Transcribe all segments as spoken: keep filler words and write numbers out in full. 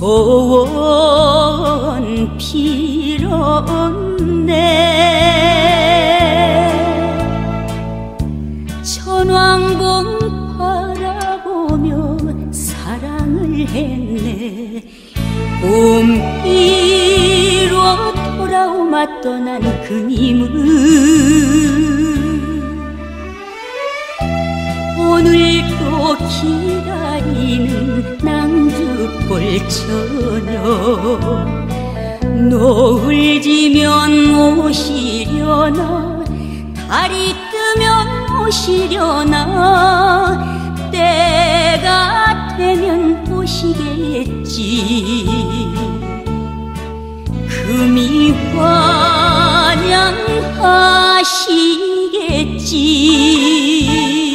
소원 빌었네. 천왕봉 바라보며 사랑을 했네. 봄 위로 돌아오마 떠난 그님은 오늘도 기다리는 낭주골 처녀. 노을 지면 오시려나 달이 뜨면 오시려나 때가 되면 오시겠지. 금이 환영하시겠지.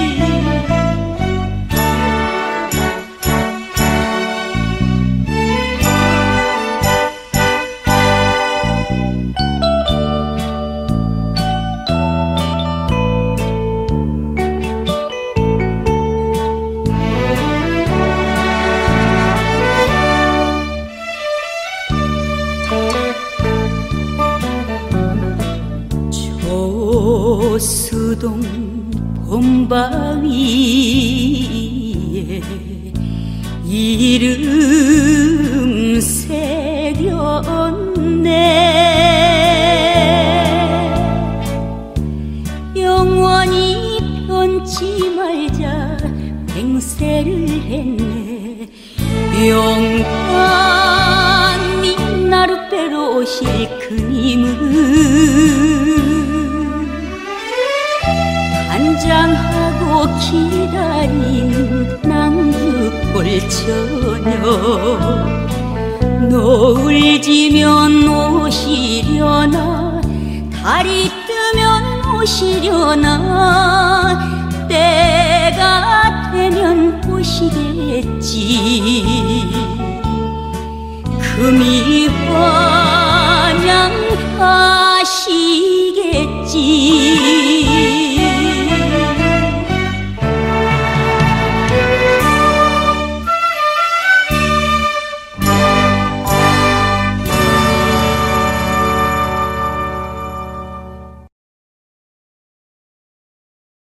수동 봄바위에 이름 새겼네. 영원히 변치 말자 맹세를 했네. 영원히 나를 빼러 오실 그님은 한장하고 기다리는 낭주골 처녀. 노을 지면 오시려나 달이 뜨면 오시려나 때가 되면 오시겠지. 금이 와